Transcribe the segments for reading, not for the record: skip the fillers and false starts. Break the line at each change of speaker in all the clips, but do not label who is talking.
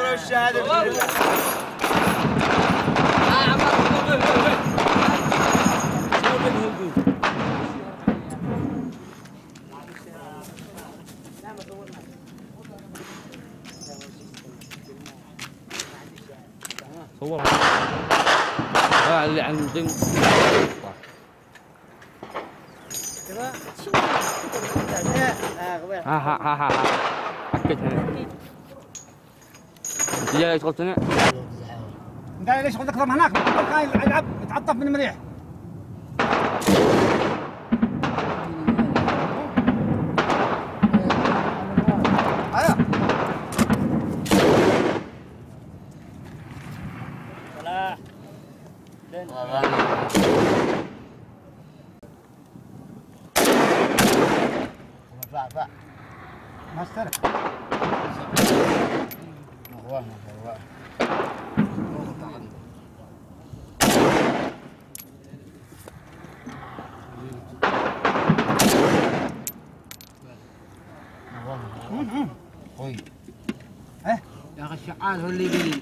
الحضره والشهاده.
صور اللي عن المقيم ها حكيت هنا انت جاي شغلت هنا؟
قال ليش شغلك هناك؟ كان يلعب يتعطف من مريح.
فا
ماستر
خوي
يا اخي الشعال هو اللي يبي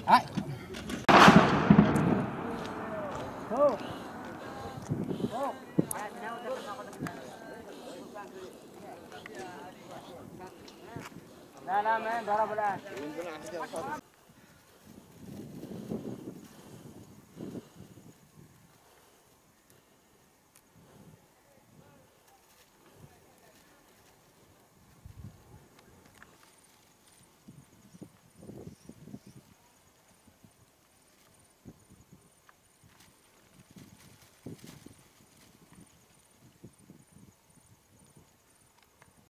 لا ما ضرب الان